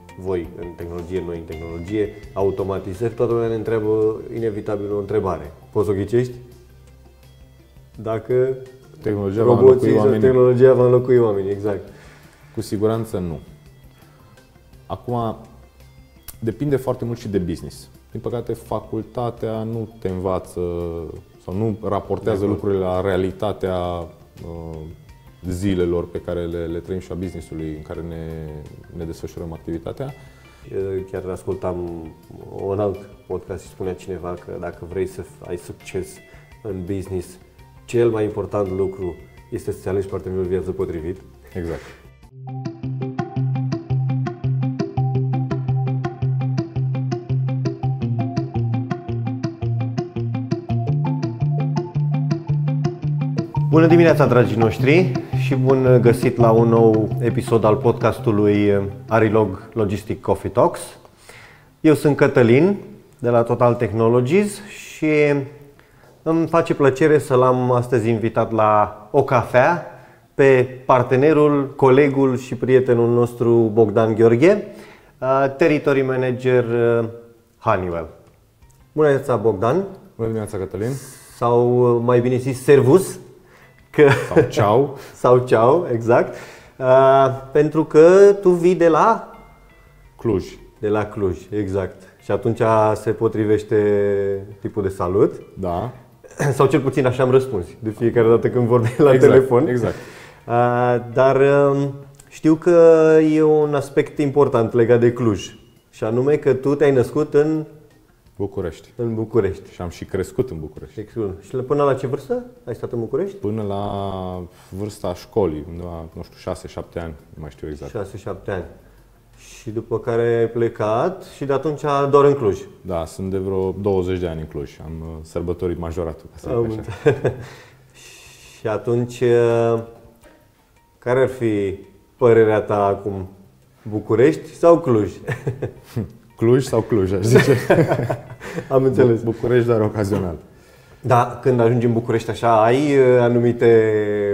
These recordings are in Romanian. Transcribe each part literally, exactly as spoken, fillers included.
voi în tehnologie, noi în tehnologie, automatizări, toată lumea ne întreabă inevitabil o întrebare. Poți să o ghicești? Dacă tehnologia roboții va sau tehnologia va înlocui oamenii, exact. Cu siguranță nu. Acum, depinde foarte mult și de business. Din păcate, facultatea nu te învață sau nu raportează lucrurile la realitatea uh, zilelor pe care le, le trăim și a business-ului în care ne, ne desfășurăm activitatea. Chiar ascultam un alt podcast și spunea cineva că dacă vrei să ai succes în business, cel mai important lucru este să-ți alegi partenerul de viață potrivit. Exact. Bună dimineața, dragii noștri, și bun găsit la un nou episod al podcastului Arilog Logistic Coffee Talks. Eu sunt Cătălin de la Total Technologies și îmi face plăcere să l-am astăzi invitat la o cafea pe partenerul, colegul și prietenul nostru Bogdan Gheorghe, Territory Manager Honeywell. Bună dimineața, Bogdan! Bună dimineața, Cătălin! Sau mai bine zis, servus! Că... Sau ceau! Sau ceau, exact! Uh, pentru că tu vii de la... Cluj. De la Cluj, exact. Și atunci se potrivește tipul de salut. Da. Sau cel puțin așa am răspuns de fiecare dată când vorbim la exact, telefon. Exact. Uh, dar uh, știu că e un aspect important legat de Cluj. Și anume că tu te-ai născut în... București. În București. Și am și crescut în București. Excellent. Și până la ce vârstă ai stat în București? Până la vârsta școlii, undeva, nu știu, șase șapte ani, nu mai știu exact. șase șapte ani. Și după care ai plecat și de atunci doar în Cluj. Da, sunt de vreo douăzeci de ani în Cluj. Am sărbătorit majoratul, ca să zic așa. Și atunci, care ar fi părerea ta acum? București sau Cluj? Cluj sau Cluj, aș zice. Am înțeles. București, dar ocazional. Da, când ajungi în București așa, ai anumite,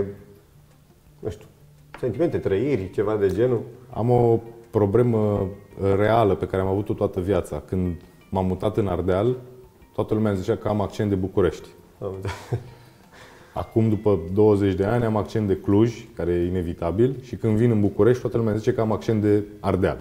nu știu, sentimente, trăiri, ceva de genul? Am o problemă reală pe care am avut-o toată viața. Când m-am mutat în Ardeal, toată lumea zicea că am accent de București. Acum, după douăzeci de ani, am accent de Cluj, care e inevitabil, și când vin în București, toată lumea zice că am accent de Ardeal.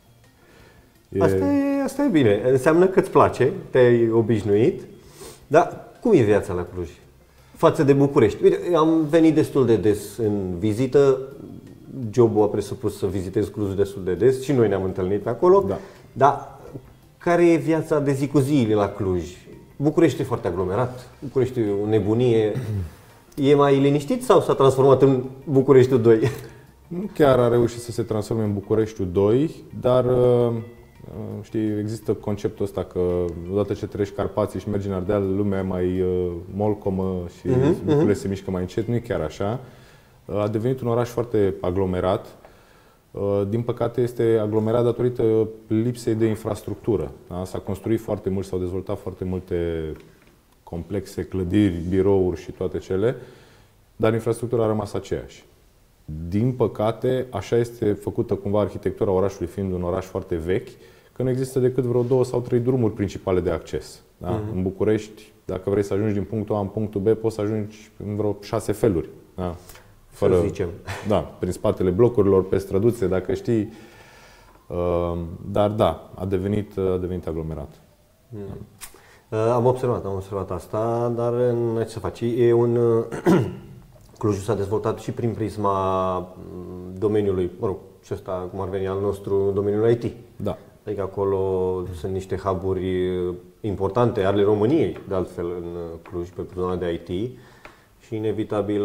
E... Asta, e, asta e bine. Înseamnă că îți place, te-ai obișnuit. Dar cum e viața la Cluj față de București? Uite, am venit destul de des în vizită. Jobul a presupus să vizitez Clujul destul de des și noi ne-am întâlnit pe acolo. Da. Dar care e viața de zi cu zi la Cluj? București e foarte aglomerat, București e o nebunie. E mai liniștit sau s-a transformat în Bucureștiul doi? Nu chiar a reușit să se transforme în Bucureștiul doi, dar știi, există conceptul ăsta că odată ce treci Carpații și mergi în Ardeal, lumea e mai molcomă și uh-huh, lucrurile uh-huh. se mișcă mai încet. Nu e chiar așa. A devenit un oraș foarte aglomerat. Din păcate este aglomerat datorită lipsei de infrastructură. Da? S-a construit foarte mult, s-au dezvoltat foarte multe complexe, clădiri, birouri și toate cele, dar infrastructura a rămas aceeași. Din păcate, așa este făcută cumva arhitectura orașului, fiind un oraș foarte vechi, că nu există decât vreo două sau trei drumuri principale de acces. Da? Uh-huh. În București, dacă vrei să ajungi din punctul A în punctul B, poți să ajungi în vreo șase feluri. Da? Fără, să zicem. Da, prin spatele blocurilor, pe străduțe, dacă știi. Dar da, a devenit, a devenit aglomerat. Mm. Am observat, am observat asta, dar nu ce să faci. E un... Clujul s-a dezvoltat și prin prisma domeniului, mă rog, și ăsta cum ar veni al nostru, domeniul I T. Da. Adică acolo sunt niște hub-uri importante ale României, de altfel, în Cluj, pe zona de I T și inevitabil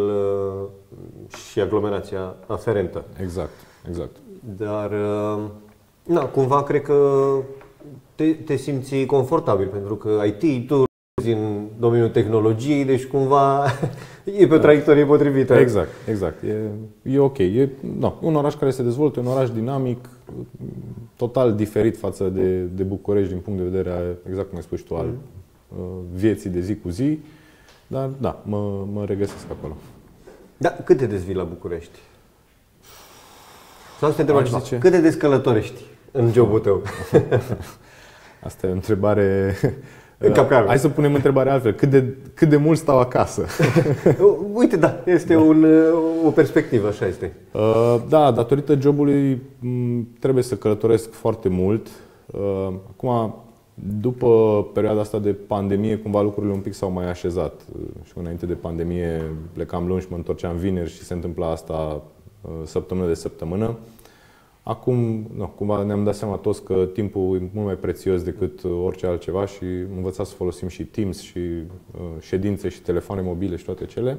și aglomerația aferentă. Exact, exact. Dar, na, cumva cred că te, te simți confortabil, pentru că I T, tu în domeniul tehnologiei, deci cumva e pe o traiectorie potrivită. Exact, exact. E, e ok. E no, un oraș care se dezvoltă, un oraș dinamic, total diferit față de, de București din punct de vedere, exact cum ai spus tu, al mm. vieții de zi cu zi. Dar da, mă, mă regăsesc acolo. Da, cât de des vii la București? Sau să te întreb ceva, cât de des călătorești? în jobul tău? Asta e o întrebare... Capcană. Hai să punem întrebarea altfel. Cât de, cât de mult stau acasă? Uite, da, este un, o perspectivă, așa este. Da, datorită jobului trebuie să călătoresc foarte mult. Acum, după perioada asta de pandemie, cumva lucrurile un pic s-au mai așezat. Și înainte de pandemie plecam luni și mă întorceam vineri și se întâmpla asta săptămână de săptămână. Acum, no, cumva ne-am dat seama toți că timpul e mult mai prețios decât orice altceva și am învățat să folosim și Teams și uh, ședințe și telefoane mobile și toate cele.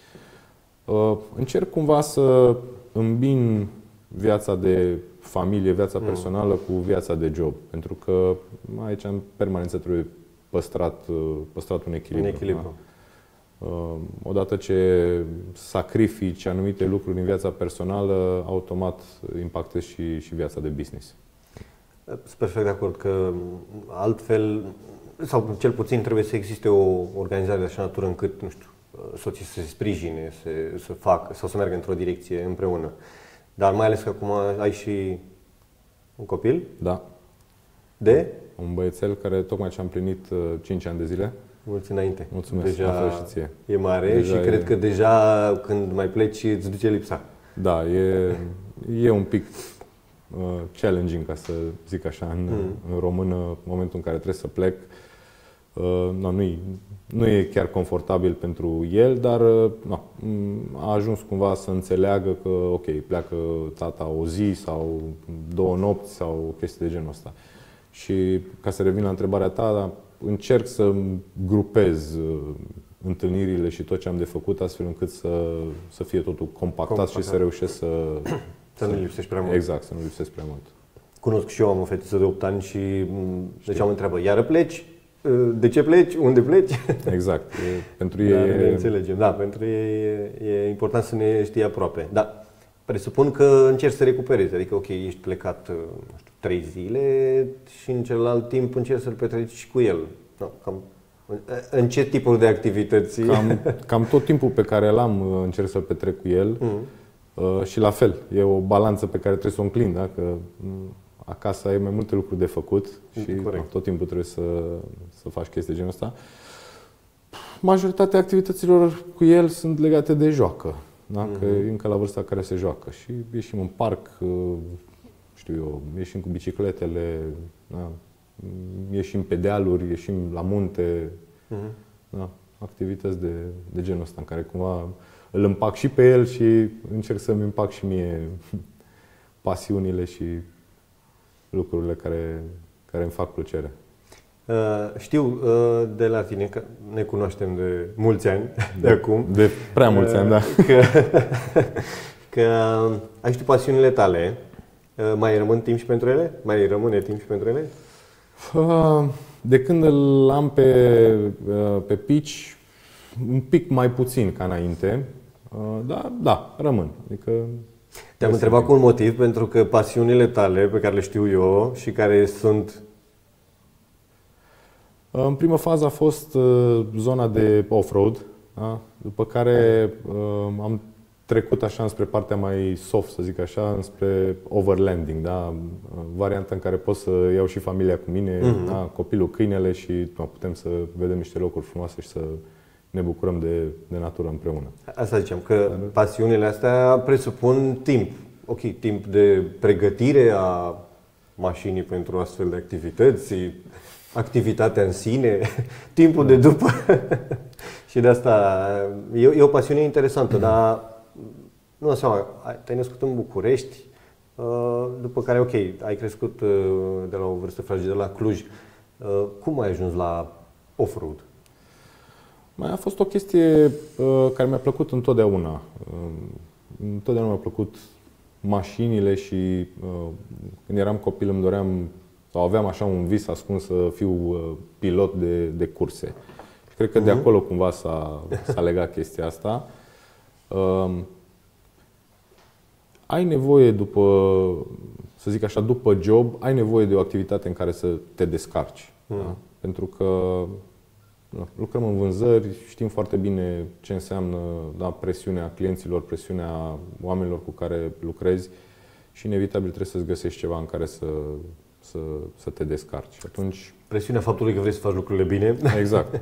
Uh, încerc cumva să îmbin viața de familie, viața personală cu viața de job, pentru că aici în permanență trebuie păstrat, uh, păstrat un echilibru. Un echilibru. Da? Odată ce sacrifici anumite lucruri în viața personală, automat impactezi și, și viața de business. Sunt perfect de acord că altfel, sau cel puțin trebuie să existe o organizare de așa natură încât, nu știu, soții să se sprijine, să, să facă sau să meargă într-o direcție împreună. Dar mai ales că acum ai și un copil? Da. De? Un băiețel care tocmai ce-a împlinit cinci ani de zile. Mulți înainte. Mulțumesc, deja și ție. E mare deja și e... cred că deja când mai pleci îți duce lipsa. Da, e, e un pic uh, challenging, ca să zic așa, în, mm. în română, în momentul în care trebuie să plec. Uh, no, nu, e, nu e chiar confortabil pentru el, dar uh, no, a ajuns cumva să înțeleagă că, ok, pleacă tata o zi sau două nopți sau chestii de genul ăsta. Și ca să revin la întrebarea ta, încerc să grupez întâlnirile și tot ce am de făcut astfel încât să, să fie totul compactat, compactat și să reușesc să... Să nu lipsești prea mult. Exact, să nu lipsesc prea mult. Cunosc și eu, am o fetiță de opt ani și deci am întreabă, iară pleci? De ce pleci? Unde pleci? Exact. E, pentru da, ei... Ne înțelegem. Da, pentru ei e, e important să ne știi aproape. Da. Presupun că încerci să recuperezi, adică ok, ești plecat, nu știu, trei zile și în celălalt timp încerci să-l petreci și cu el. No, cam, în ce tipuri de activități? Cam, cam tot timpul pe care l-am încerc să-l petrec cu el mm. și la fel, e o balanță pe care trebuie să o înclin, da? Că acasă ai mai multe lucruri de făcut și no, tot timpul trebuie să, să faci chestii de genul ăsta. Majoritatea activităților cu el sunt legate de joacă. Da? Că e încă la vârsta care se joacă și ieșim în parc, știu eu, ieșim cu bicicletele, da? Ieșim pe dealuri, ieșim la munte, uh-huh. da? Activități de, de genul ăsta în care cumva îl împac și pe el și încerc să-mi împac și mie pasiunile și lucrurile care, care îmi fac plăcere. Uh, știu uh, de la tine, că ne cunoaștem de mulți ani, de, de acum. De prea mulți uh, ani, da. Că, că ai și tu pasiunile tale. Uh, mai rămân timp și pentru ele? Mai rămâne timp și pentru ele? Uh, de când îl am pe, uh, pe pitch, un pic mai puțin ca înainte. Uh, dar da, rămân. Adică te-am întrebat cu un motiv, pentru că pasiunile tale, pe care le știu eu și care sunt... În prima fază a fost zona de off-road, da? După care am trecut așa înspre partea mai soft, să zic așa, înspre overlanding, da? Varianta în care pot să iau și familia cu mine, mm-hmm. da? Copilul, câinele și da, putem să vedem niște locuri frumoase și să ne bucurăm de, de natură împreună. Asta ziceam, că pasiunile astea presupun timp. Ok, timp de pregătire a mașinii pentru astfel de activități, activitatea în sine, timpul de după. Și de asta e, e o pasiune interesantă, dar nu seama, te-ai născut în București, după care, ok, ai crescut de la o vârstă fragedă la Cluj. Cum ai ajuns la off-road? Mai a fost o chestie uh, care mi-a plăcut întotdeauna. Uh, întotdeauna mi-a plăcut mașinile și uh, când eram copil îmi doream sau aveam așa un vis ascuns să fiu uh, pilot de, de curse. Și cred că uh-huh. de acolo cumva s-a, s-a legat chestia asta. Uh, ai nevoie după, să zic așa, după job, ai nevoie de o activitate în care să te descarci. Uh-huh. Da? Pentru că lucrăm în vânzări, știm foarte bine ce înseamnă, da, presiunea clienților, presiunea oamenilor cu care lucrezi și inevitabil trebuie să-ți găsești ceva în care să, să, să te descarci. Și atunci... Presiunea faptului că vrei să faci lucrurile bine. Exact.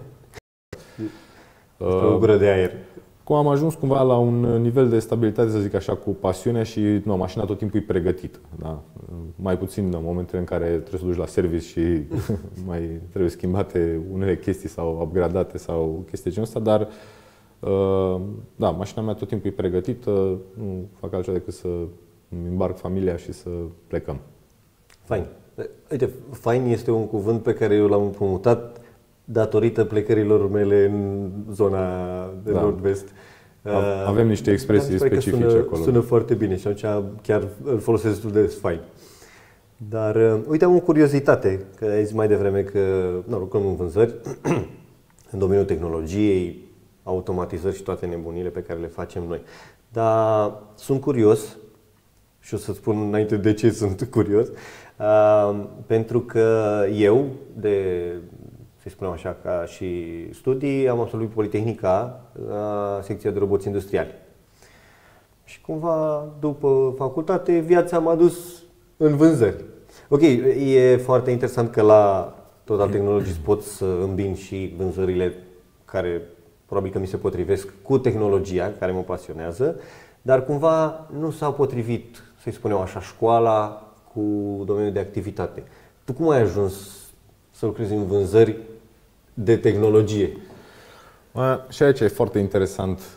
o gură de aer. Cum am ajuns cumva la un nivel de stabilitate, să zic așa, cu pasiunea și nu, mașina tot timpul e pregătită. Da? Mai puțin în momentele în care trebuie să duci la service și mai trebuie schimbate unele chestii sau upgradate sau chestii de genul ăsta, dar da, mașina mea tot timpul e pregătită, nu fac altceva decât să îmi îmbarc familia și să plecăm. Fain. Uite, fain este un cuvânt pe care eu l-am împrumutat datorită plecărilor mele în zona de da. nord-vest. Avem niște expresii specifice sună, acolo. Sună foarte bine și atunci chiar îl folosesc destul de fain. Dar, uite, am o curiozitate, că ai zis mai devreme că nu, lucrăm în vânzări, în domeniul tehnologiei, automatizări și toate nebunile pe care le facem noi. Dar sunt curios, și o să-ți spun înainte de ce sunt curios, uh, pentru că eu, de, să spunem așa, ca și studii, am absolvit Politehnica, la secția de roboți industriali. Și cumva, după facultate, viața m-a dus în vânzări. Ok, e foarte interesant că la Total Technologies pot să îmbin și vânzările care probabil că mi se potrivesc cu tehnologia care mă pasionează, dar cumva nu s-a potrivit, să-i spunem așa, școala cu domeniul de activitate. Tu cum ai ajuns să lucrezi în vânzări de tehnologie? Și aici e foarte interesant.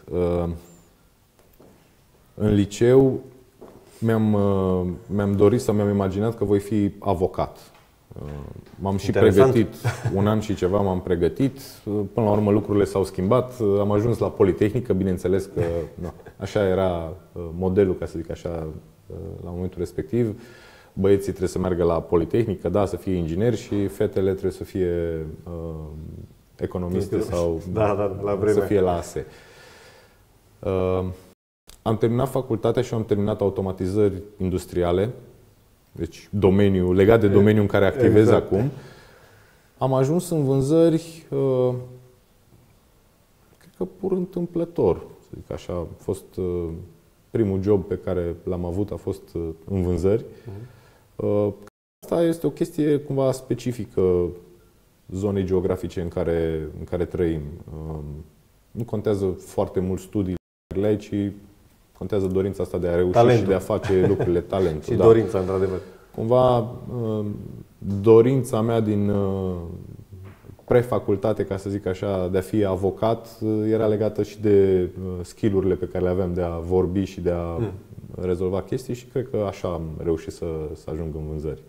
În liceu mi-am, mi-am dorit sau mi-am imaginat că voi fi avocat. M-am și pregătit, un an și ceva m-am pregătit, până la urmă lucrurile s-au schimbat, am ajuns la Politehnică, bineînțeles că nu, așa era modelul, ca să zic așa, la momentul respectiv. Băieții trebuie să meargă la Politehnică, da, să fie ingineri și fetele trebuie să fie uh, economiste sau da, da, la să fie la A S E. Uh, am terminat facultatea și am terminat automatizări industriale. Deci domeniul, legat de domeniul în care activez exact. acum. Am ajuns în vânzări, uh, cred că pur întâmplător. Să zic așa, a fost uh, primul job pe care l-am avut, a fost uh, în vânzări. Uh, asta este o chestie cumva specifică zonei geografice în care, în care trăim. Uh, nu contează foarte mult studiile, ci contează dorința asta de a reuși talentul. Și de a face lucrurile, talentul. Și da. dorința, într-adevăr. Cumva, dorința mea din prefacultate, ca să zic așa, de a fi avocat, era legată și de skill-urile pe care le aveam de a vorbi și de a mm. rezolva chestii și cred că așa am reușit să, să ajung în vânzări.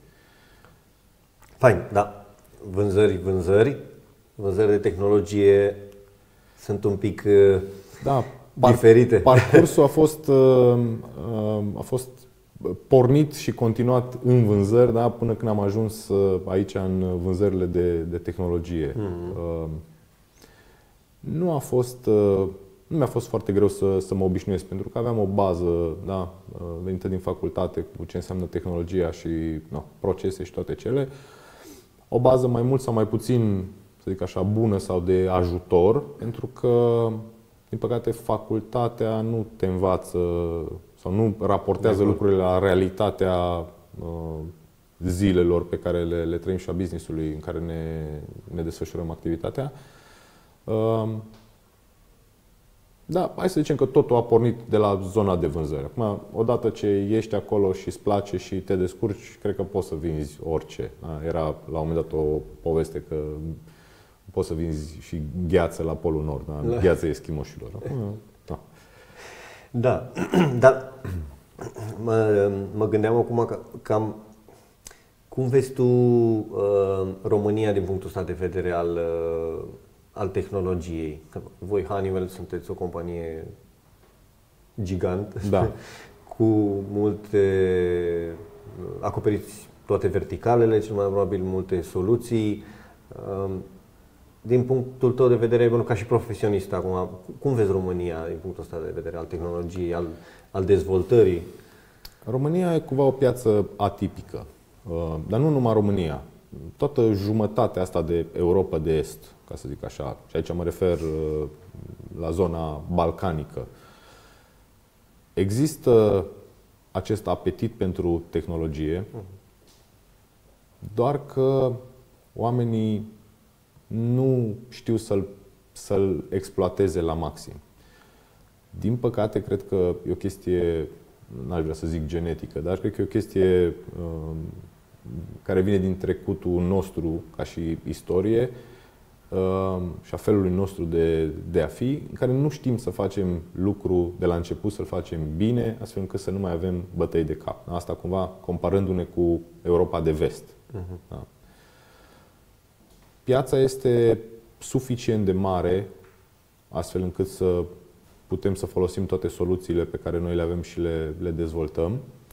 Fain, da. Vânzări, vânzări, vânzări de tehnologie sunt un pic da. diferite. Parcursul a fost, a fost pornit și continuat în vânzări, da, până când am ajuns aici în vânzările de, de tehnologie. Mm-hmm. Nu a fost, nu mi-a fost foarte greu să, să mă obișnuiesc, pentru că aveam o bază, da, venită din facultate cu ce înseamnă tehnologia și no, procese și toate cele. O bază mai mult sau mai puțin, să zic așa, bună sau de ajutor, pentru că din păcate, facultatea nu te învață sau nu raportează lucrurile la realitatea uh, zilelor pe care le, le trăim și a business-ului în care ne, ne desfășurăm activitatea. Uh, da, hai să zicem că totul a pornit de la zona de vânzări. Acum, odată ce ești acolo și îți place și te descurci, cred că poți să vinzi orice. Da? Era la un moment dat o poveste că poți să vinzi și gheață la Polul Nord, da? La... Gheața eschimoșilor. Da, da. Dar mă, mă gândeam acum că cam cum vezi tu uh, România din punctul ăsta de vedere al, uh, al tehnologiei? Voi, Honeywell, sunteți o companie gigant, da. cu multe, acoperiți toate verticalele, cel mai probabil multe soluții. Uh, Din punctul tău de vedere, ca și profesionist acum, cum vezi România din punctul ăsta de vedere al tehnologiei, al, al dezvoltării? România e cumva o piață atipică, dar nu numai România. Toată jumătatea asta de Europa de Est, ca să zic așa, și aici mă refer la zona balcanică, există acest apetit pentru tehnologie, doar că oamenii nu știu să-l, să-l exploateze la maxim. Din păcate, cred că e o chestie, n-aș vrea să zic genetică, dar cred că e o chestie uh, care vine din trecutul nostru ca și istorie uh, și a felului nostru de, de a fi, în care nu știm să facem lucru de la început, să-l facem bine, astfel încât să nu mai avem bătăi de cap. Asta cumva comparându-ne cu Europa de vest. Uh-huh. Da. Piața este suficient de mare, astfel încât să putem să folosim toate soluțiile pe care noi le avem și le, le dezvoltăm.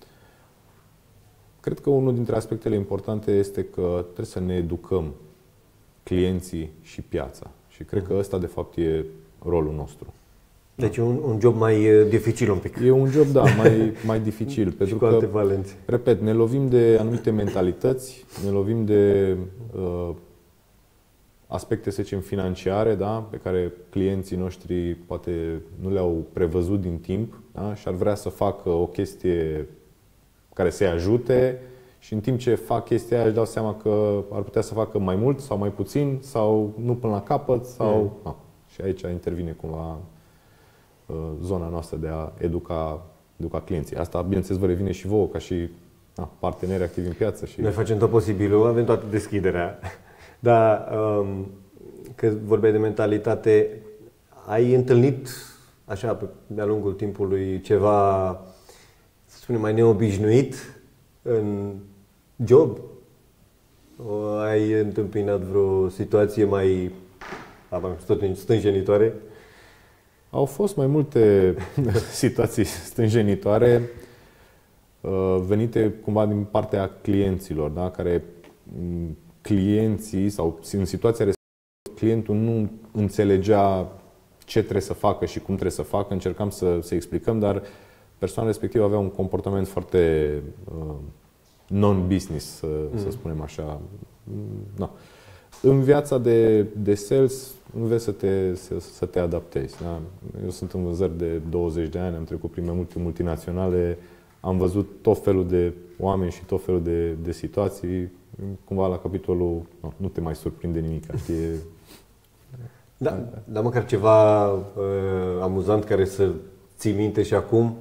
Cred că unul dintre aspectele importante este că trebuie să ne educăm clienții și piața. Și cred că ăsta, de fapt, e rolul nostru. Deci e un, un job mai dificil un pic. E un job, da, mai, mai dificil. pentru cu alte că, valențe. repet, ne lovim de anumite mentalități, ne lovim de uh, aspecte, să zicem, financiare, da, pe care clienții noștri poate nu le-au prevăzut din timp, da, și ar vrea să facă o chestie care să-i ajute și în timp ce fac chestia aia își dau seama că ar putea să facă mai mult sau mai puțin sau nu până la capăt sau... Mm. No. Și aici intervine cumva uh, zona noastră de a educa, educa clienții. Asta, bineînțeles, vă revine și vouă ca și na, parteneri activi în piață. Și... Noi facem tot posibilul, avem toată deschiderea. Dar um, că vorbeai de mentalitate, ai întâlnit așa pe de-a lungul timpului ceva, să spunem, mai neobișnuit în job? O, ai întâmpinat vreo situație mai stânjenitoare? Au fost mai multe situații stânjenitoare venite cumva din partea clienților, da? Care clienții sau în situația respectivă clientul nu înțelegea ce trebuie să facă și cum trebuie să facă. Încercam să, să explicăm, dar persoana respectivă avea un comportament foarte uh, non-business, să, mm. să spunem așa. No. În viața de, de sales înveți să te, să, să te adaptezi. Da? Eu sunt în vânzări de douăzeci de ani, am trecut prin mai multe multinaționale, am văzut tot felul de oameni și tot felul de, de situații. Cumva la capitolul no, nu te mai surprinde nimic. Știi? Da, dar măcar ceva uh, amuzant care să ții minte și acum?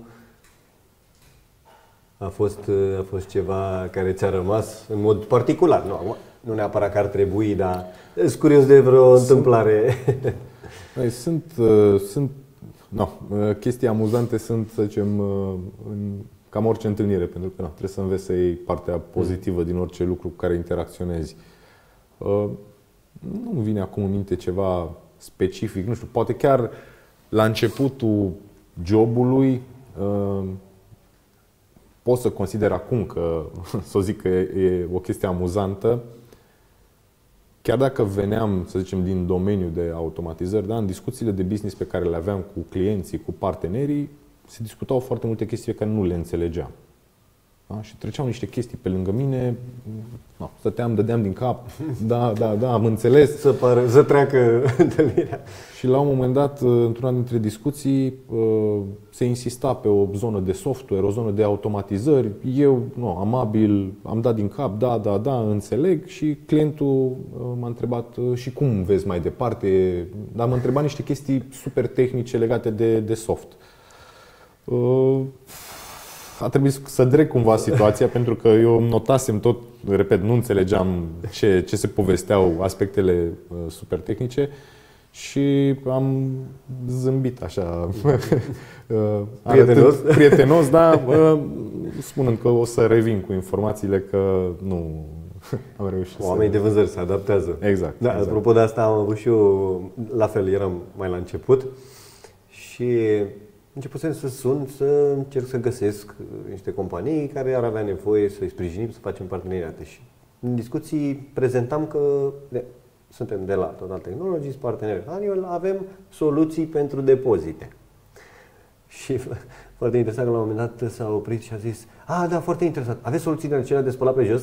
A fost, uh, a fost ceva care ți-a rămas în mod particular? Nu, nu neapărat că ar trebui, dar sunt curios de vreo sunt, întâmplare. Sunt, uh, sunt no, uh, chestii amuzante sunt, să zicem, uh, în cam orice întâlnire, pentru că na, trebuie să înveți să iei partea pozitivă din orice lucru cu care interacționezi. Uh, nu vine acum în minte ceva specific, nu știu, poate chiar la începutul jobului uh, pot să consider acum că, să zic că e o chestie amuzantă, chiar dacă veneam, să zicem, din domeniul de automatizări, da, în discuțiile de business pe care le aveam cu clienții, cu partenerii, se discutau foarte multe chestii pe care nu le înțelegeam. Da? Și treceau niște chestii pe lângă mine, no, stăteam, dădeam din cap, da, da, da, am înțeles. Să, pară, să treacă întâlnirea. Și la un moment dat, într-una dintre discuții, se insista pe o zonă de software, o zonă de automatizări. Eu, no, amabil, am dat din cap, da, da, da, înțeleg. Și clientul m-a întrebat, și cum vezi mai departe? Dar m-a întrebat niște chestii super tehnice legate de, de soft. A trebuit să dreg cumva situația, pentru că eu notasem tot, repet, nu înțelegeam ce, ce se povesteau aspectele super tehnice și am zâmbit așa prietenos, prietenos, da, spunând că o să revin cu informațiile, că nu am reușit. Oamenii să... de vânzări se adaptează. Exact. Da, exact. Apropo de asta, am avut și eu, la fel, eram mai la început și începusem să sun, să încerc să găsesc niște companii care ar avea nevoie să-i sprijinim, să facem parteneriate. Și în discuții prezentam că de, suntem de la Total Technologies, parteneri Annual, avem soluții pentru depozite. Și foarte interesant că la un moment dat s-a oprit și a zis: "Ah, da, foarte interesant, aveți soluții de acelea de spălat pe jos?"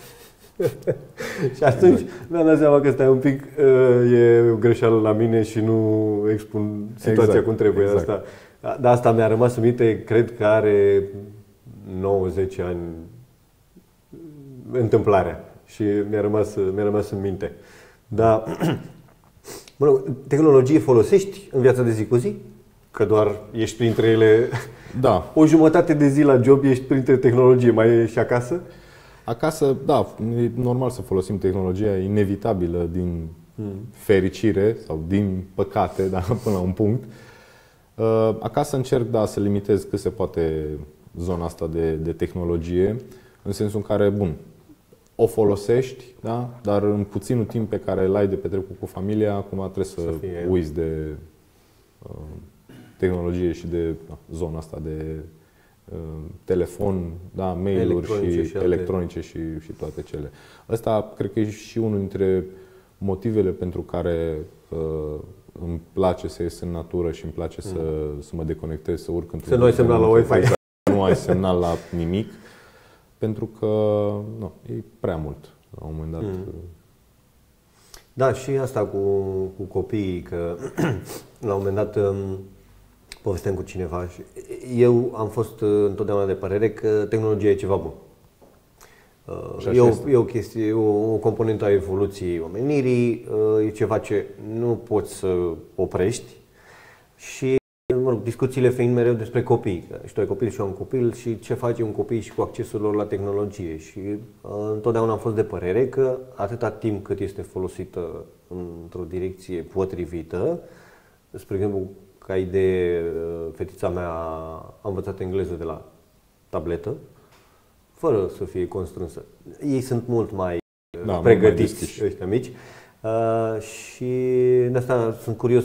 Și atunci mi-am dat seama că stai un pic, e o greșeală la mine și nu expun situația exact, cum trebuie. Exact. Asta. Dar asta mi-a rămas în minte, cred că are nouă zece ani întâmplarea și mi-a rămas, mi-a rămas în minte. Dar, mă rog, tehnologie folosești în viața de zi cu zi? Că doar ești printre ele, da. O jumătate de zi la job ești printre tehnologie, mai ești acasă? Acasă, da, e normal să folosim tehnologia, inevitabilă din hmm. fericire sau din păcate, da, până la un punct. Acasă încerc, da, să limitez cât se poate zona asta de, de tehnologie, în sensul în care, bun, o folosești, da, dar în puținul timp pe care l-ai de petrecut cu familia, acum trebuie să, să uiți de uh, tehnologie și de uh, zona asta de uh, telefon, da, mail-uri și, și electronice și, și toate cele. Asta cred că e și unul dintre motivele pentru care uh, îmi place să ies în natură și îmi place mm. să, să mă deconectez, să urc într-un... Să nu ai semnal la Wi-Fi. Nu ai semnal la nimic, pentru că nu, e prea mult la un moment dat. Mm. Da, și asta cu, cu copiii, că la un moment dat povesteam cu cineva și eu am fost întotdeauna de părere că tehnologia e ceva bun. E o, e o chestie, e o, o componentă a evoluției omenirii, e ceva ce nu poți să oprești și, mă rog, discuțiile fiind mereu despre copii. Și tu ai copil și eu am copil și ce face un copil și cu accesul lor la tehnologie. Și uh, întotdeauna am fost de părere că atâta timp cât este folosită într-o direcție potrivită, spre exemplu, ca idee, fetița mea a învățat engleză de la tabletă, fără să fie constrânsă. Ei sunt mult mai da, pregătiți, mai ăștia mici. Uh, și de asta sunt curios.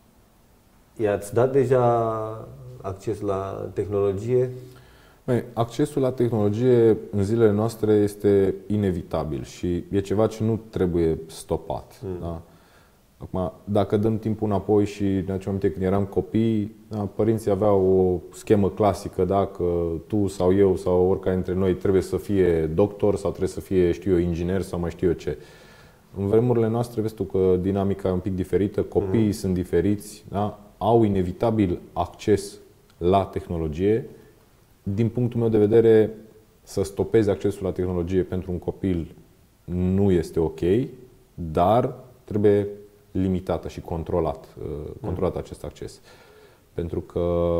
I-ați dat deja acces la tehnologie? Băi, accesul la tehnologie în zilele noastre este inevitabil și e ceva ce nu trebuie stopat. Mm. Da? Acum, dacă dăm timpul înapoi și ne aducem aminte când eram copii, da, părinții aveau o schemă clasică, da, că tu sau eu sau oricare dintre noi trebuie să fie doctor sau trebuie să fie, știu eu, inginer sau mai știu eu ce. În vremurile noastre, vezi tu că dinamica e un pic diferită, copiii mm. sunt diferiți, da? Au inevitabil acces la tehnologie. Din punctul meu de vedere, să stopezi accesul la tehnologie pentru un copil nu este ok, dar trebuie limitată și controlat, controlat acest acces. Pentru că,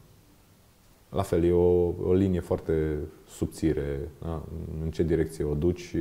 la fel, e o, o linie foarte subțire, da? În ce direcție o duci și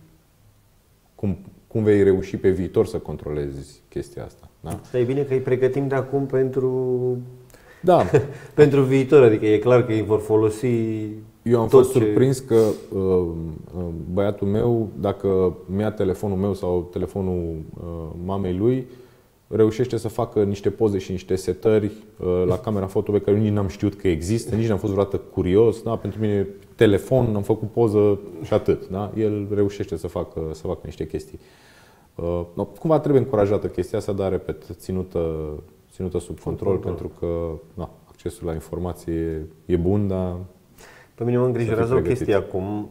cum, cum vei reuși pe viitor să controlezi chestia asta. Da? E bine că îi pregătim de acum pentru, da. pentru viitor, adică e clar că îi vor folosi. Eu am fost ce... surprins că uh, băiatul meu, dacă mi-a telefonul meu sau telefonul uh, mamei lui, reușește să facă niște poze și niște setări uh, la camera foto pe care nici n-am știut că există, nici n-am fost vreodată curios. Da? Pentru mine, telefon, am făcut poză și atât. Da? El reușește să facă, să facă niște chestii. Uh, no, cumva trebuie încurajată chestia asta, dar, repet, ținută, ținută sub control, control, pentru că na, accesul la informație e bun, dar... Pe mine mă îngrijorează o chestie acum.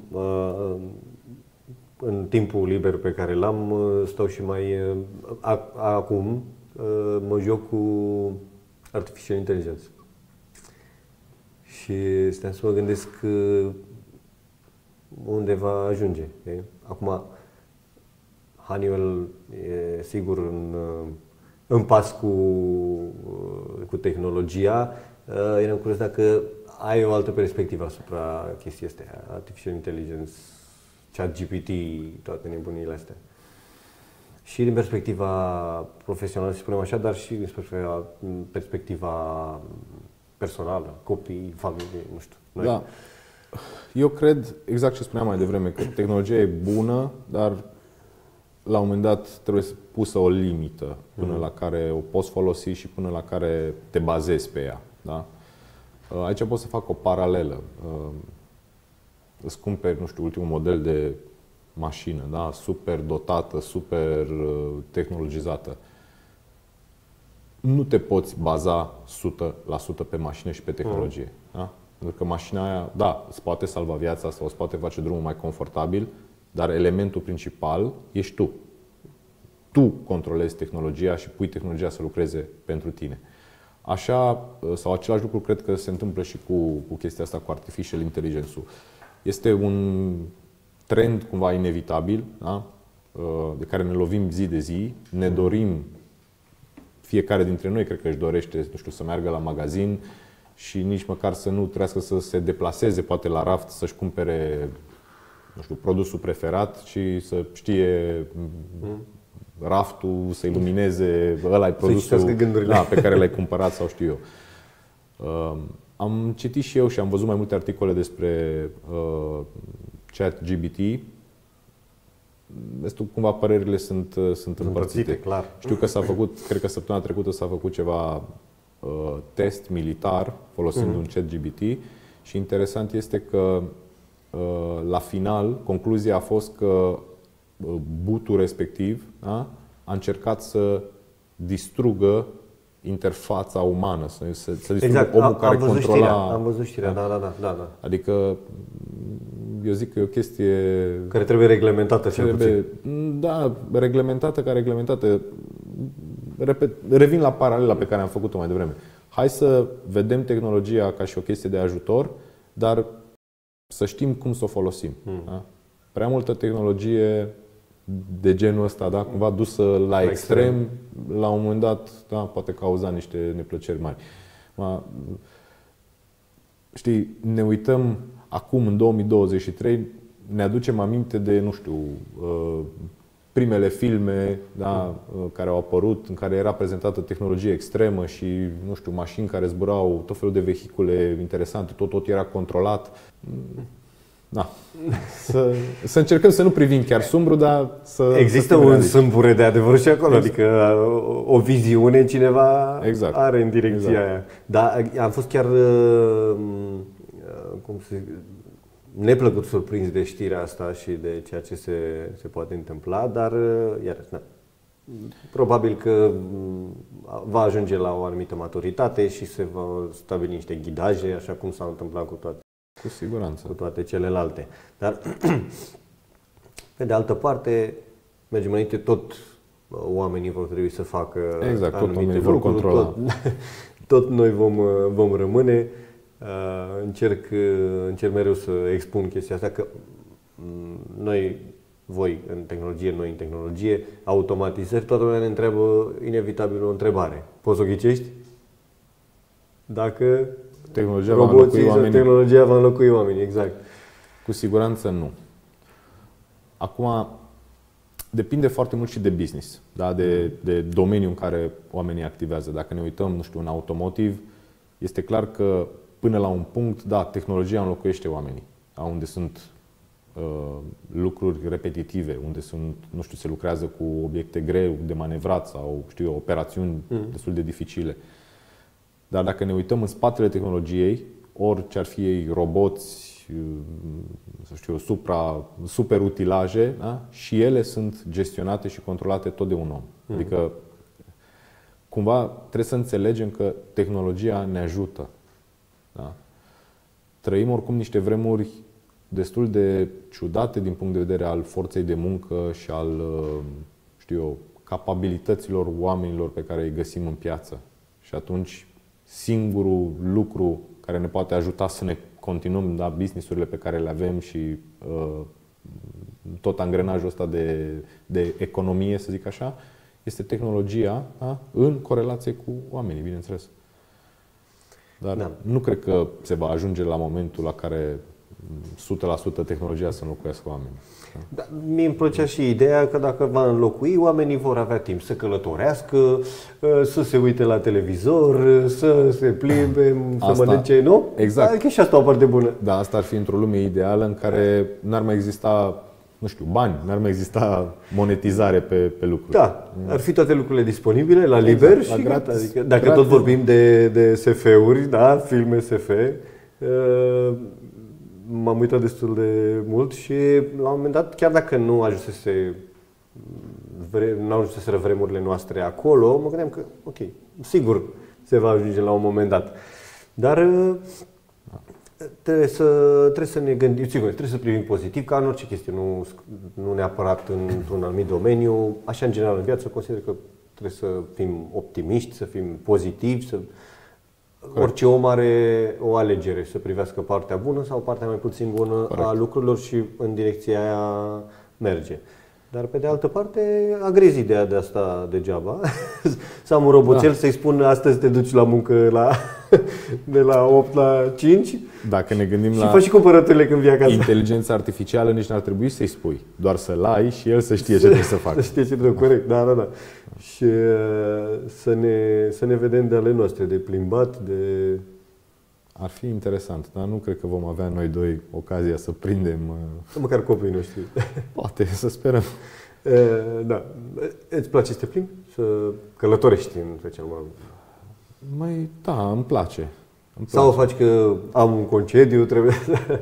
În timpul liber pe care l-am, stau și mai... Acum mă joc cu Artificial Intelligence. Și stau să mă gândesc unde va ajunge. Acum, Honeywell e sigur în, în pas cu, cu tehnologia. Eram curios dacă ai o altă perspectivă asupra chestii astea, Artificial Intelligence, ChatGPT, toate nebunile astea. Și din perspectiva profesională, să spunem așa, dar și din perspectiva, perspectiva personală, copii, familie, nu știu. Noi. Da. Eu cred, exact ce spuneam mai devreme, că tehnologia e bună, dar la un moment dat trebuie să pusă o limită până mm-hmm. la care o poți folosi și până la care te bazezi pe ea. Da? Aici pot să fac o paralelă. Îți cumperi, nu știu, ultimul model de mașină, da? Super dotată, super tehnologizată. Nu te poți baza o sută la sută pe mașină și pe tehnologie. Mm. Da? Pentru că mașina aia, da, îți poate salva viața sau îți poate face drumul mai confortabil, dar elementul principal ești tu. Tu controlezi tehnologia și pui tehnologia să lucreze pentru tine. Așa, sau același lucru cred că se întâmplă și cu, cu chestia asta cu artificial intelligence-ul. Este un trend cumva inevitabil, da? De care ne lovim zi de zi, ne dorim, fiecare dintre noi cred că își dorește, nu știu, să meargă la magazin și nici măcar să nu trebuiască să se deplaseze poate la raft să-și cumpere, nu știu, produsul preferat și să știe raftul, să ilumineze, ăla e produsul da, pe care l-ai cumpărat sau știu eu. Am citit și eu și am văzut mai multe articole despre uh, ChatGPT. Destul cumva părerile sunt, sunt împărțite. Clar. Știu că s-a făcut, cred că săptămâna trecută s-a făcut ceva uh, test militar folosind uh-huh. un ChatGPT și interesant este că uh, la final concluzia a fost că uh, bootul respectiv da, a încercat să distrugă interfața umană, să, să, să distrugă exact. omul am, care am văzut controla. Știrea, am văzut știrea, da, da, da, da, da. Adică eu zic că e o chestie care trebuie reglementată cel trebuie, puțin. Da, reglementată ca reglementată. Repet, revin la paralela pe care am făcut-o mai devreme. Hai să vedem tehnologia ca și o chestie de ajutor, dar să știm cum să o folosim. Hmm. Da? Prea multă tehnologie de genul ăsta, da, cumva dusă la, la extrem, extrem, la un moment dat, da, poate cauza niște neplăceri mari. Ma, știi, ne uităm acum în două mii douăzeci și trei, ne aducem aminte de, nu știu, primele filme da, care au apărut, în care era prezentată tehnologie extremă și, nu știu, mașini care zburau, tot felul de vehicule interesante, tot, tot era controlat. Da. Să, să încercăm să nu privim chiar sumbru, dar să... Există să un sâmbure de adevăr și acolo, exact. Adică o, o viziune cineva exact. are în direcția exact. aia. Dar am fost chiar cum se, neplăcut surprins de știrea asta și de ceea ce se, se poate întâmpla, dar iarăși, na, probabil că va ajunge la o anumită maturitate și se va stabili niște ghidaje, așa cum s-a întâmplat cu toate. Cu siguranță. Cu toate celelalte. Dar, pe de altă parte, mergem înainte, tot oamenii vor trebui să facă exact, anumite tot lucruri. Vor controla. Tot, tot noi vom, vom rămâne. Încerc, încerc mereu să expun chestia asta, că noi, voi în tehnologie, noi în tehnologie, automatizări, toată lumea ne întreabă inevitabil o întrebare. Poți să o ghicești? Dacă tehnologia va înlocui oamenii. Tehnologia va înlocui oamenii, exact. Cu siguranță nu. Acum, depinde foarte mult și de business, da? de, de domeniul în care oamenii activează. Dacă ne uităm, nu știu, în automotive, este clar că până la un punct, da, tehnologia înlocuiește oamenii. Da? Unde sunt uh, lucruri repetitive, unde sunt, nu știu, se lucrează cu obiecte greu de manevrat sau, știu eu, operațiuni mm. destul de dificile. Dar dacă ne uităm în spatele tehnologiei, orice ar fi ei, roboți, să știu, supra, super utilaje, da? Și ele sunt gestionate și controlate tot de un om. Mm. Adică, cumva, trebuie să înțelegem că tehnologia ne ajută. Da? Trăim oricum niște vremuri destul de ciudate din punct de vedere al forței de muncă și al, știu eu, capabilităților oamenilor pe care îi găsim în piață. Și atunci, singurul lucru care ne poate ajuta să ne continuăm da, business-urile pe care le avem și uh, tot angrenajul ăsta de, de economie, să zic așa, este tehnologia da, în corelație cu oamenii, bineînțeles. Dar da. nu cred că se va ajunge la momentul la care o sută la sută tehnologia să înlocuiască oamenii. Da, mie îmi plăcea și ideea că dacă va înlocui, oamenii vor avea timp să călătorească, să se uite la televizor, să se plimbe, asta, să mănânce, nu? Exact. Adică și asta o parte bună. Da, asta ar fi într-o lume ideală în care n-ar mai exista, nu știu, bani, n-ar mai exista monetizare pe, pe lucruri. Da, ar fi toate lucrurile disponibile la liber exact, și la gratis, adică, dacă gratis. Tot vorbim de, de S F-uri, da, filme S F, uh, m-am uitat destul de mult și la un moment dat, chiar dacă nu ajunsese, nu ajunseseră vremurile noastre acolo, mă gândeam că, ok, sigur se va ajunge la un moment dat. Dar trebuie să, trebuie să ne gândim, sigur, trebuie să privim pozitiv, ca în orice chestie, nu, nu neapărat într-un anumit domeniu. Așa, în general, în viață, consider că trebuie să fim optimiști, să fim pozitivi, să Orice om are o alegere să privească partea bună sau partea mai puțin bună Corect. A lucrurilor și în direcția aia merge. Dar pe de altă parte, agrezi ideea de asta degeaba. Să am un roboțel da. Să-i spun astăzi te duci la muncă la, de la opt la cinci. Dacă ne gândim și la faci și cumpărăturile când vii acasă. Inteligența artificială nici n-ar trebui să-i spui. Doar să-l ai și el să știe ce trebuie să facă. Să știe ce trebuie, corect, da, da, da. Și să ne, să ne vedem de ale noastre, de plimbat, de... Ar fi interesant, dar nu cred că vom avea noi doi ocazia să prindem... Măcar copiii noștri. Poate, să sperăm. Da. Îți place să te plimbi? Să călătorești în special? Mai, da, îmi place. Îmi place. Sau o faci că am un concediu, trebuie să...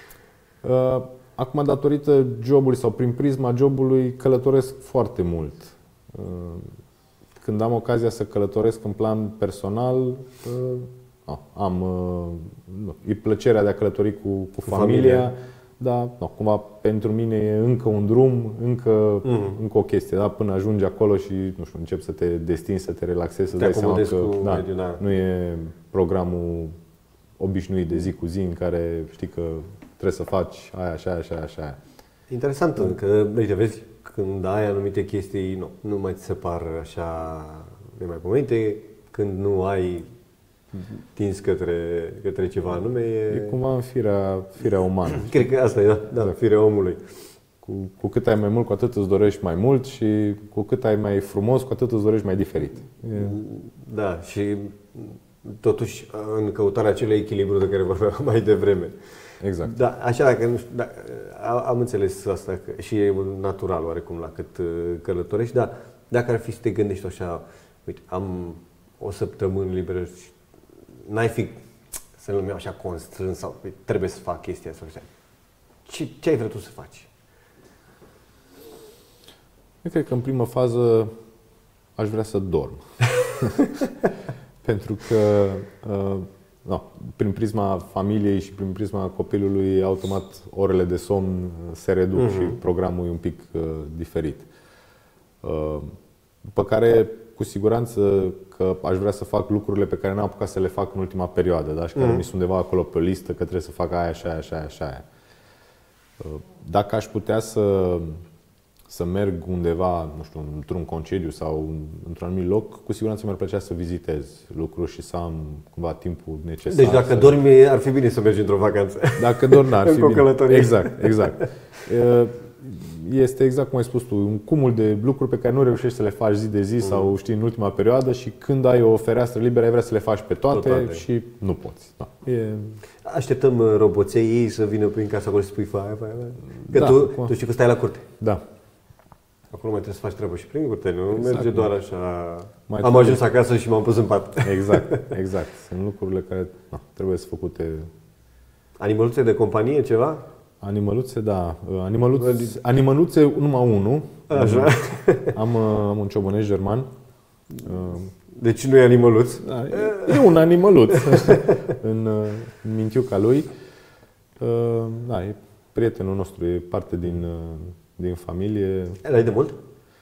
Acum, datorită jobului sau prin prisma jobului, călătoresc foarte mult. Când am ocazia să călătoresc în plan personal, No, am nu, e plăcerea de a călători cu, cu, cu familia, familia, dar no, cumva pentru mine e încă un drum, încă, mm. încă o chestie, da? Până ajungi acolo și nu știu, începi să te destinzi, să te relaxezi, să te dai seama că da, mediul, da. Nu e programul obișnuit de zi cu zi în care știi că trebuie să faci aia, așa, așa, așa. Interesant, mm. că, uite, vezi, când ai anumite chestii, nu, nu mai ți se par așa nemaipomenite, când nu ai tins către, către ceva anume. E, e cumva în firea, firea umană. Cred că asta e, da, da, firea omului. Cu, cu cât ai mai mult, cu atât îți dorești mai mult și cu cât ai mai frumos, cu atât îți dorești mai diferit. E... Da, și totuși în căutarea acelui echilibru de care vorbeam mai devreme. Exact. Da, așa dacă nu știu, da, am înțeles asta că și e natural oarecum la cât călătorești, dar dacă ar fi să te gândești așa, uite, am o săptămână liberă și n-ai fi, să nu-mi iau așa constrâns sau trebuie să fac chestia asta. Ce, ce ai vrea tu să faci? Eu cred că în primă fază aș vrea să dorm. Pentru că uh, no, prin prisma familiei și prin prisma copilului, automat orele de somn se reduc uh-huh. și programul e un pic uh, diferit. Uh, după care, cu siguranță că aș vrea să fac lucrurile pe care n-am apucat să le fac în ultima perioadă, da? Și care mm. mi sunt undeva acolo pe o listă că trebuie să fac aia, așa, așa, așa. Dacă aș putea să, să merg undeva, nu știu, într-un concediu sau într-un anumit loc, cu siguranță mi-ar plăcea să vizitez lucruri și să am cumva timpul necesar. Deci dacă să... dormi, ar fi bine să mergi într-o vacanță. Dacă dormi, ar fi bine. Călătorie. Exact, exact. Este exact cum ai spus tu, un cumul de lucruri pe care nu reușești să le faci zi de zi mm. sau știi în ultima perioadă și când ai o fereastră liberă ai vrea să le faci pe toate, toate. Și nu poți. Da. E... Așteptăm roboței să vină prin casa acolo și spui faia, faia, faia. Că da, tu, tu știi că stai la curte. Da. Acolo mai trebuie să faci treabă și prin curte, nu exact, merge doar așa. Mai am ajuns acasă și m-am pus în pat. Exact, exact. Sunt lucrurile care na, trebuie să făcute. Animăluțe de companie, ceva? Animăluțe, da. Animăluțe, animăluțe numai unul. Așa. Am, am un ciobăneș german. Deci nu e animăluț? Da, e un animăluț în, în mintiuca lui. Da, e prietenul nostru, e parte din, din familie. L-ai de mult?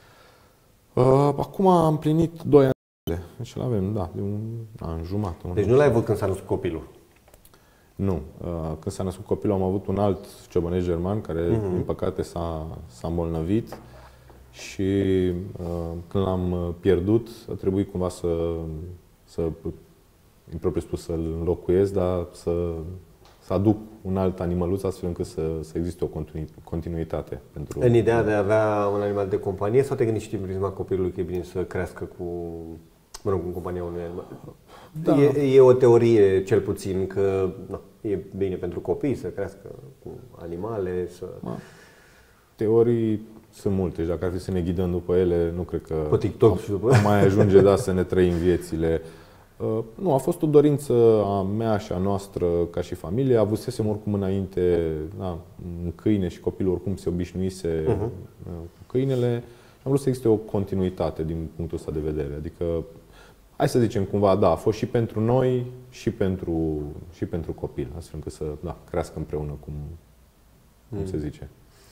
Acum am plinit doi ani. Deci l-avem, da, de un an jumătate. Deci nu l-ai avut când s-a născut copilul? Nu. Când s-a născut copilul am avut un alt ciobăneș german care, uh-huh. din păcate, s-a, s-a îmbolnăvit și când l-am pierdut a trebuit cumva să, să impropriu spus, să-l înlocuiesc, dar să, să aduc un alt animăluț astfel încât să, să existe o continuitate. Pentru în ideea de a avea un animal de companie sau te gândești și în prisma copilului că e bine să crească cu, mă rog, în compania unui animal? Da. E, e o teorie, cel puțin, că na, e bine pentru copii să crească cu animale, să... Ma. Teorii sunt multe și dacă ar fi să ne ghidăm după ele, nu cred că pe TikTok și după... mai ajunge da, să ne trăim viețile. Uh, nu, a fost o dorință a mea și a noastră ca și familie. Avusesem oricum înainte da, un câine și copilul oricum se obișnuise uh-huh. cu câinele. Am vrut să existe o continuitate din punctul ăsta de vedere. Adică hai să zicem cumva, da, a fost și pentru noi și pentru, și pentru copil, astfel încât să da, crească împreună, cum, cum mm. se zice.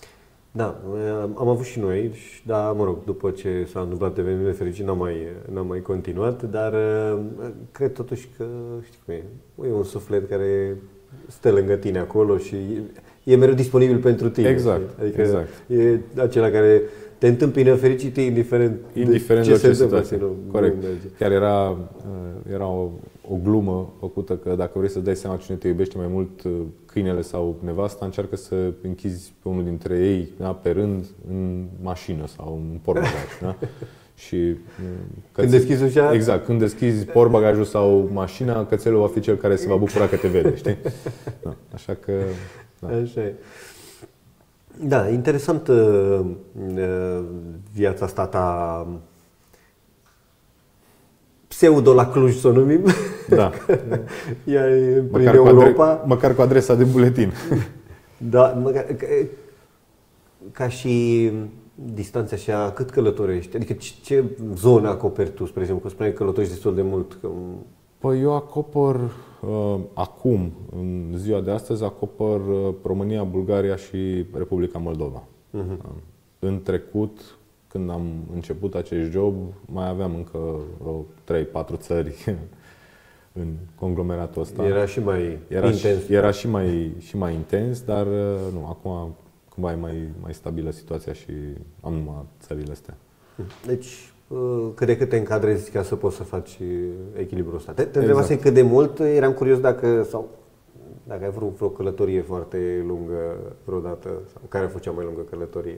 Da, am avut și noi, dar mă rog, după ce s-a întâmplat evenimentul fericit n-am mai, n-am mai continuat, dar cred totuși că, știi cum e, e un suflet care stă lângă tine acolo și e mereu disponibil pentru tine. Exact, adică exact. E acela care te întâmpină fericit, indiferent, indiferent de ce de se ce întâmplă. Corect. Chiar era, era o, o glumă făcută că dacă vrei să dai seama cine te iubește mai mult, câinele sau nevasta, încearcă să închizi pe unul dintre ei, da, pe rând, în mașină sau în portbagaj. Da? Și când deschizi ușa? Exact, când deschizi portbagajul sau mașina, cățelul va fi cel care se va bucura că te vede, știi? Da, așa că... Da. Așa e. Da, interesant uh, viața asta ta pseudo la Cluj, să o numim. Da. Ea e prin măcar Europa. Cu adre- măcar cu adresa de buletin. Da, măcar, ca, ca și distanța așa, cât călătorești? Adică ce, ce zonă acoperi tu, spre exemplu, că spuneai că călătorești destul de mult? Că... Păi eu acopăr uh, acum, în ziua de astăzi, acopăr uh, România, Bulgaria și Republica Moldova. Uh-huh. Uh, în trecut, când am început acest job, mai aveam încă vreo trei patru țări în conglomeratul ăsta. Era și mai era intens. Și, era și mai, și mai intens, dar uh, nu, acum cumva e mai, mai stabilă situația și am numai țările astea. Deci, cât de cât te încadrezi ca să poți să faci echilibrul ăsta. Te, te întrebasem exact. Cât de mult, eram curios dacă, sau, dacă ai vrut vreo călătorie foarte lungă vreodată, sau care a fost cea mai lungă călătorie?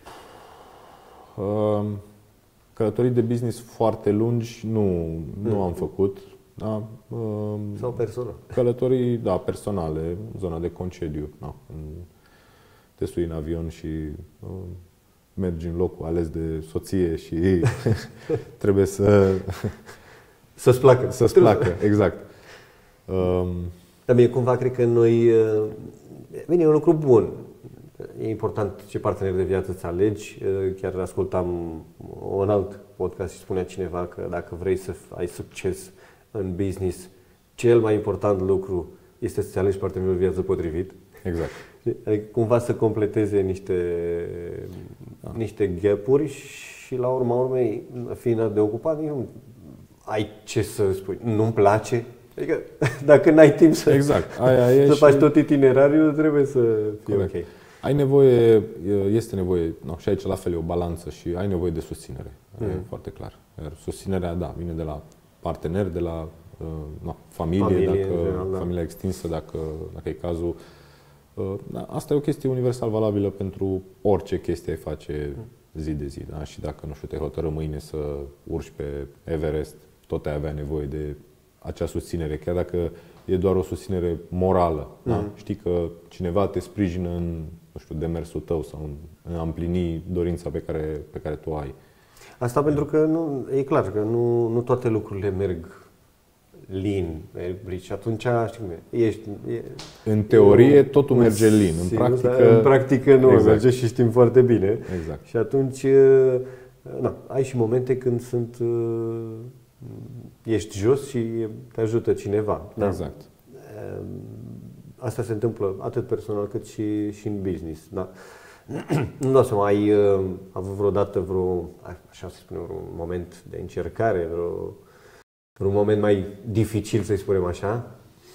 Călătorii de business foarte lungi nu, nu am făcut. Da? Sau personal? Călătorii, da, personale, zona de concediu. Da. Te sui în avion și mergi în locul ales de soție și trebuie să... Să-ți placă. Să-ți placă, exact. Dar mie cumva cred că noi... Bine, e un lucru bun. E important ce partener de viață îți alegi. Chiar ascultam un alt podcast și spunea cineva că dacă vrei să ai succes în business, cel mai important lucru este să-ți alegi partenerul de viață potrivit. Exact. Adică cumva să completeze niște, da. niște gap-uri și la urma urmei, fiind de ocupat, nu ai ce să spui. Nu-mi place. Adică dacă n-ai timp să, exact. Aia e să și... faci tot itinerariul, trebuie să fie ok. Ai nevoie, este nevoie, no, și aici la fel e o balanță și ai nevoie de susținere. Mm. E foarte clar. Iar susținerea, da, vine de la partener, de la no, familie, familie, dacă, general, da. familia extinsă, dacă, dacă e cazul. Asta e o chestie universal valabilă pentru orice chestie ai face zi de zi. Da? Și dacă, nu știu, te hotărâ mâine să urci pe Everest, tot ai avea nevoie de acea susținere, chiar dacă e doar o susținere morală. Mm. Da? Știi că cineva te sprijină în, nu știu, demersul tău sau în, în a împlini dorința pe care, pe care tu o ai. Asta pentru că nu, e clar că nu, nu toate lucrurile merg lean, și atunci, știi cum e, ești... E, în teorie totul merge lean, în practică... În practică nu exact. merge și știm foarte bine. Exact. Și atunci, na, ai și momente când sunt, ești jos și te ajută cineva. Exact. Da? Asta se întâmplă atât personal cât și, și în business. Da? Nu dau seama, ai avut vreodată vreo, așa să spun, un moment de încercare, vreo... un moment mai dificil, să-i spunem așa?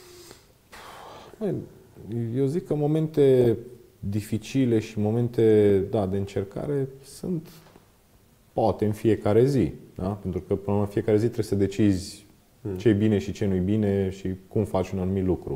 Eu zic că momente dificile și momente, da, de încercare sunt poate în fiecare zi. Da? Pentru că până la fiecare zi trebuie să decizi hmm. ce e bine și ce nu e bine și cum faci un anumit lucru.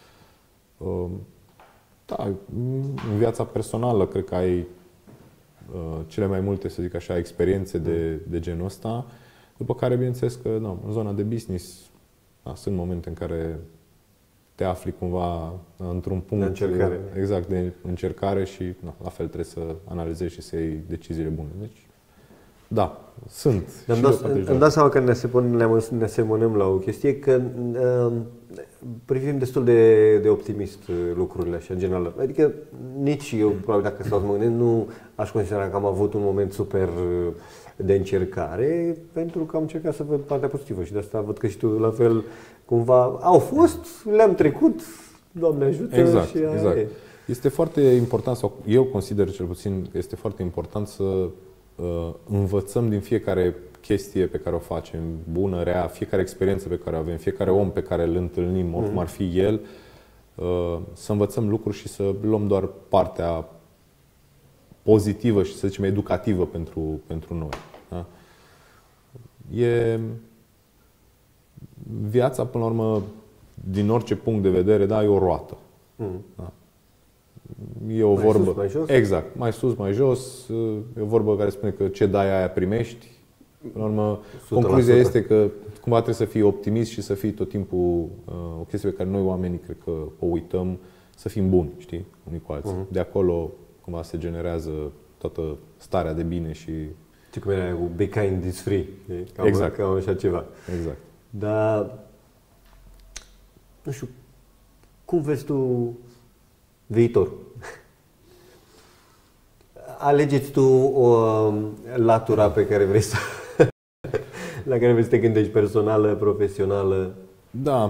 Da, în viața personală cred că ai cele mai multe, să zic așa, experiențe de, de genul ăsta. După care, bineînțeles că da, în zona de business da, sunt momente în care te afli cumva într-un punct de încercare. Exact, de încercare și da, la fel trebuie să analizezi și să iei deciziile bune. Deci, da, sunt. Îmi dau, îmi dau seama că ne, asemănăm, ne asemănăm la o chestie, că uh, privim destul de, de optimist lucrurile așa, în general. Adică nici eu, probabil dacă stau să mă gândesc, nu aș considera că am avut un moment super de încercare, pentru că am încercat să văd partea pozitivă și de asta văd că și tu la fel cumva au fost, le-am trecut, Doamne ajută exact, și aia exact. e. Este foarte important, sau eu consider cel puțin că este foarte important să uh, învățăm din fiecare chestie pe care o facem, bună, rea, fiecare experiență pe care o avem, fiecare om pe care îl întâlnim, oricum ar fi el, uh, să învățăm lucruri și să luăm doar partea pozitivă și, să zicem, educativă pentru, pentru noi. Da? E viața, până la urmă, din orice punct de vedere, da, e o roată. Mm. Da? E o mai vorbă. Sus, mai jos? Exact. Mai sus, mai jos. E o vorbă care spune că ce dai, aia primești. Până la urmă, concluzia este că cumva trebuie să fii optimist și să fii tot timpul o chestie pe care noi oamenii cred că o uităm, să fim buni, știi, unii cu alții. Mm-hmm. De acolo cumva se generează toată starea de bine și... Ce cum era cu be kind is free. Cam, exact. Cam așa ceva. Exact. Dar, nu știu, cum vezi tu viitorul? Alegeți tu o latura pe care vrei să... la care vrei să te gândești, personală, profesională? Da.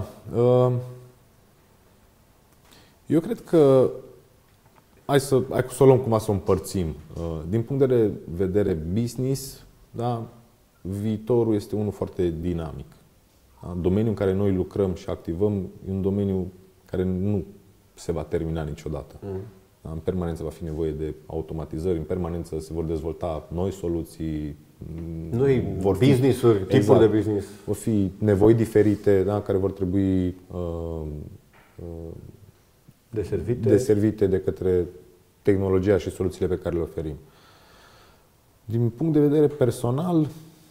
Eu cred că hai să, hai să o luăm cumva să o împărțim. Din punct de vedere business, da, viitorul este unul foarte dinamic. Domeniul în care noi lucrăm și activăm e un domeniu care nu se va termina niciodată. Mm. În permanență va fi nevoie de automatizări, în permanență se vor dezvolta noi soluții, noi vor business-uri, tipuri exact, de business. Vor fi nevoi diferite, da, care vor trebui uh, uh, deservite. deservite de către tehnologia și soluțiile pe care le oferim. Din punct de vedere personal,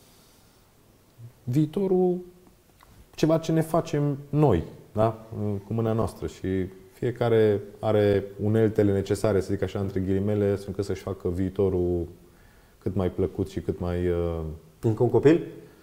viitorul ceva ce ne facem noi, da, cu mâna noastră și fiecare are uneltele necesare, să zic așa, între ghilimele, astfel încât să-și facă viitorul cât mai plăcut și cât mai... Uh... Încă un copil?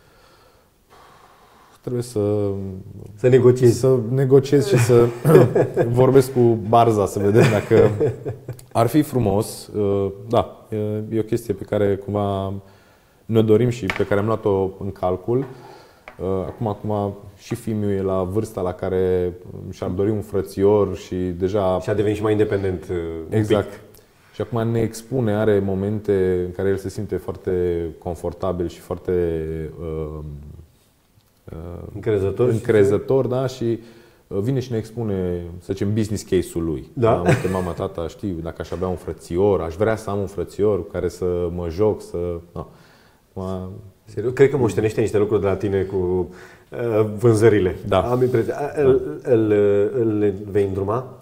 Trebuie să... Să negociezi. Să negociez și să vorbesc cu Barza, să vedem dacă ar fi frumos. Uh, da, e o chestie pe care cumva ne dorim și pe care am luat-o în calcul. Acum, acum și fiul e la vârsta la care și-ar dori un frățior și deja... Și a devenit și mai independent. Exact. Un pic. Și acum ne expune, are momente în care el se simte foarte confortabil și foarte uh, uh, încrezător, încrezător, da, și vine și ne expune, să zicem, business case-ul lui. Da. Da, uite, mama, tata, știi, dacă aș avea un frățior, aș vrea să am un frățior cu care să mă joc, să... No. Acum, serios? Cred că moștenește niște lucruri de la tine cu uh, vânzările. Da. Am impresia. Îl, îl, îl, îl vei îndruma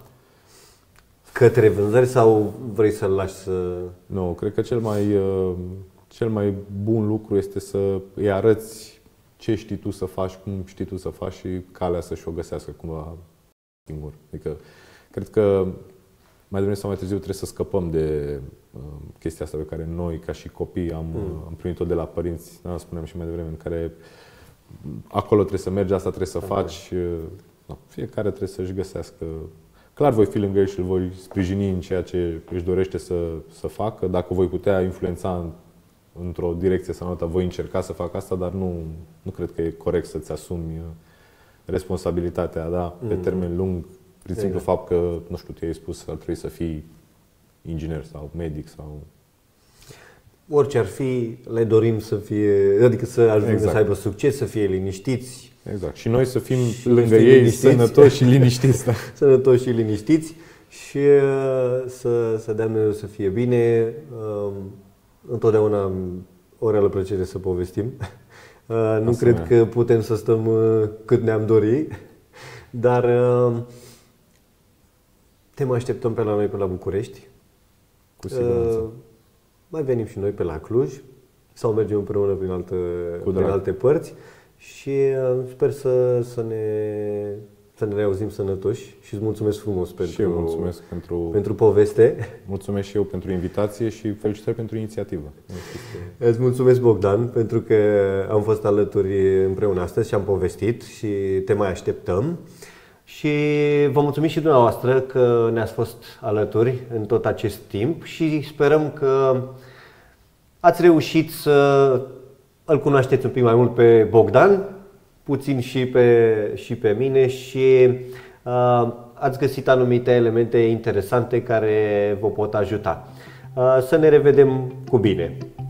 către vânzări sau vrei să-l lași să... Nu, cred că cel mai, uh, cel mai bun lucru este să îi arăți ce știi tu să faci, cum știi tu să faci și calea să-și o găsească cumva singur. Adică, cred că mai devreme sau mai târziu trebuie să scăpăm de uh, chestia asta pe care noi, ca și copii, am, mm. am primit-o de la părinți, da, spuneam și mai devreme, în care acolo trebuie să mergi, asta trebuie să okay. faci. Uh, no, fiecare trebuie să-și găsească. Clar voi fi lângă el și îl voi sprijini în ceea ce își dorește să, să facă. Dacă voi putea influența în, într-o direcție sau în alta, voi încerca să fac asta, dar nu, nu cred că e corect să-ți asumi responsabilitatea, da, pe mm. termen lung. Prin simplu exact. Fapt că, nu știu, tu ai spus, ar trebui să fii inginer sau medic sau... Orice ar fi, le dorim să fie, adică să ajungă exact. Să aibă succes, să fie liniștiți. Exact. Și noi să fim lângă ei liniștiți. Sănătoși și liniștiți. Da. Sănătoși și liniștiți și să, să dea Dumnezeu să fie bine. Întotdeauna o reală plăcere să povestim. Nu Asemenea. Cred că putem să stăm cât ne-am dori, dar... Te mai așteptăm pe la noi, pe la București. Cu siguranță. Uh, mai venim și noi pe la Cluj sau mergem împreună prin, altă, prin alte părți și uh, sper să, să, ne, să ne reauzim sănătoși și îți mulțumesc frumos pentru, și eu mulțumesc pentru, pentru poveste. Mulțumesc și eu pentru invitație și felicitări pentru inițiativă. Îți mulțumesc, Bogdan, pentru că am fost alături împreună astăzi și am povestit și te mai așteptăm. Și vă mulțumim și dumneavoastră că ne-ați fost alături în tot acest timp și sperăm că ați reușit să îl cunoașteți un pic mai mult pe Bogdan, puțin și pe, și pe mine și uh, ați găsit anumite elemente interesante care vă pot ajuta. Să ne revedem cu bine!